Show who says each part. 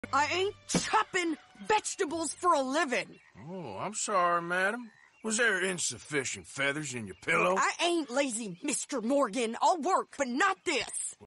Speaker 1: I ain't chopping vegetables for a living.
Speaker 2: Oh, I'm sorry, madam. Was there insufficient feathers in your pillow?
Speaker 1: I ain't lazy, Mr. Morgan. I'll work, but not this.